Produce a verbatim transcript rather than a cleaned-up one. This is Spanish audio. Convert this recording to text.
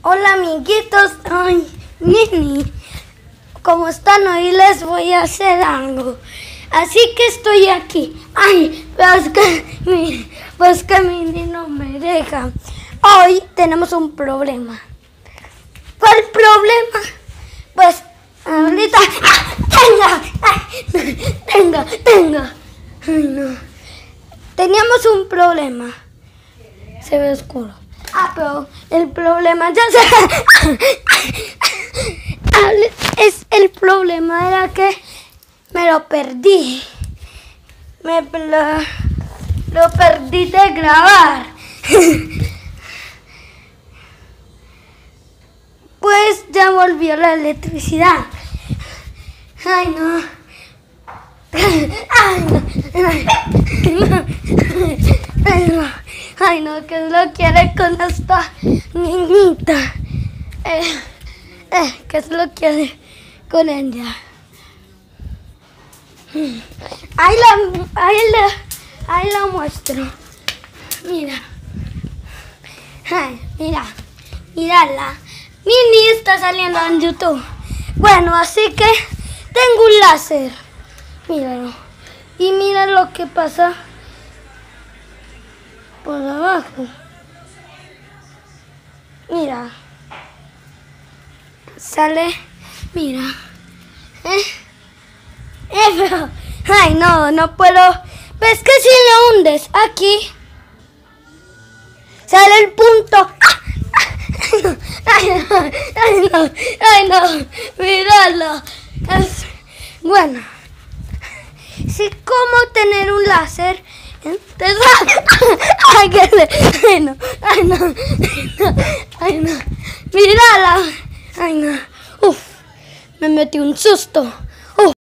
Hola amiguitos, ay, Nini, ¿cómo están? Hoy les voy a hacer algo, así que estoy aquí. Ay, pues que mi, pues que mi Nini no me deja. Hoy tenemos un problema. ¿Cuál problema? Pues ahorita, tenga, tenga, tenga. Ay, no. Teníamos un problema. Se ve oscuro. Ah, pero el problema ya se... es el problema era que me lo perdí. Me lo, lo perdí de grabar. Pues ya volvió la electricidad. Ay, no. Ay, no. Ay, no. Ay, no, ¿qué es lo que quiere con esta niñita? Eh, eh, ¿Qué es lo que quiere con ella? Ahí la, ahí la, ahí la muestro. Mira. Ay, mira, mírala. Nini está saliendo en YouTube. Bueno, así que tengo un láser. Míralo. Y mira lo que pasa por abajo. Mira. Sale. Mira. Eh. Eh, pero, ay, no, no puedo. ¿Ves que si le hundes aquí? Sale el punto. Ay, no, ay, no, ay, no. Míralo. Es, bueno. Sí, ¿cómo tener un láser? Entonces, ay, que le, ay, no, ay, no, ay, no, ay, no, mírala, ay, no, uf, me metí un susto.